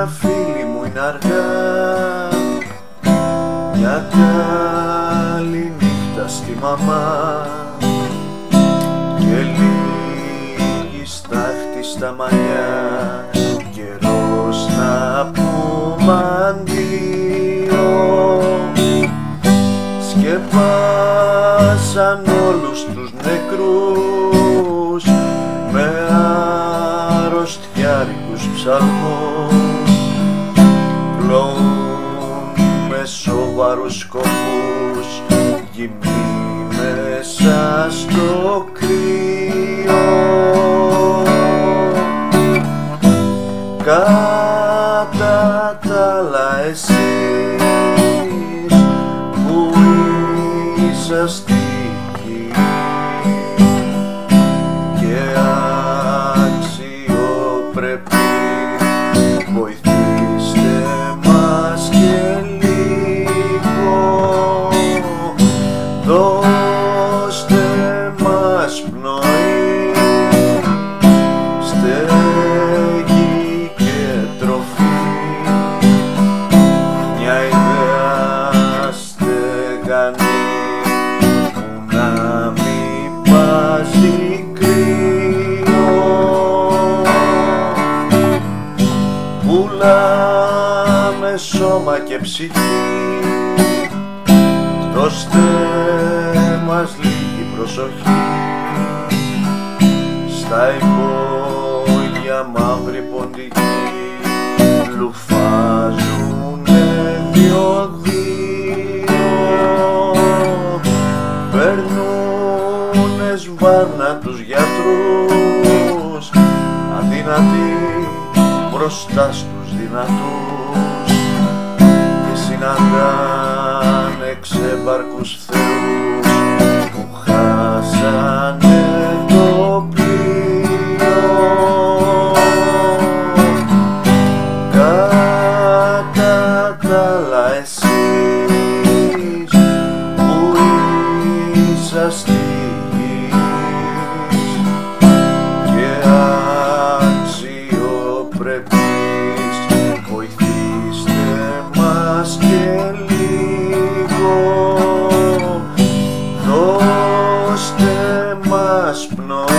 φίλοι μου είναι αργά. Μια καλή νύχτα στη μαμά και λίγη στάχτη στα μαλλιά. Καιρός να πούμε αντίο. Σκεπάσαν όλους τους νεκρούς με αρρωστιάρικους ψαλμούς. Πλώουν με σοβαρούς σκοπούς γυμνοί μέσα στο κρύο. Κατά τ' άλλα εσείς που είσαστε εκεί και αξιοπρεπείς, βοηθήστε μας και λίγο, δώστε μας πνοή, στέγη και τροφή, μια ιδέα στεγανή που να μην πάζει κρύο. Πουλάμε σώμα και ψυχή, δώστε μας λίγη προσοχή. Στα υπόγεια μαύροι ποντικοί λουφάζουνε δύο-δύο, παίρνουνε σβάρνα τους γιατρούς, αδύνατοι μπροστά στους δυνατούς, και συναντάνε ξέμπαρκους θεούς που χάσανε το πλοίο. Κατά τ' άλλα εσείς που είσαστε υγιείς και αξιοπρεπείς, βοηθήστε μας και λίγο, δώστε μας πνοή.